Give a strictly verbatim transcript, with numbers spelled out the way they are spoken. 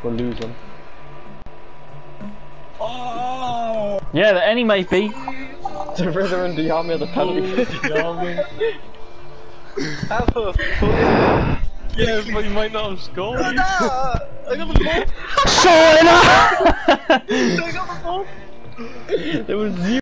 We're losing. Oh! Yeah, the anime beat. The Ritter and Diami are the penalty. Diami. Have a foot. Yeah, but he might not have scored. I got the ball! Sorry! I got the ball! There was zero.